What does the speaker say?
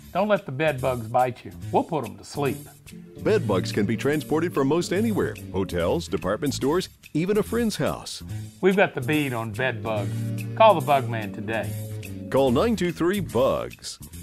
Don't let the bed bugs bite you. We'll put them to sleep. Bed bugs can be transported from most anywhere. Hotels, department stores, even a friend's house. We've got the bead on bed bugs. Call the Bug Man today. Call 923-BUGS.